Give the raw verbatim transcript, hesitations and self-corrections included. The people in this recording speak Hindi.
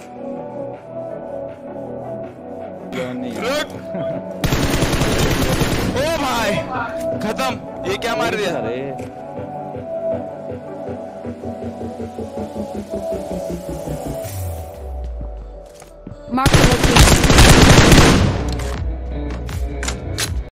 रुक। ओ भाई खत्म। ये क्या मार दिया? Mark the location.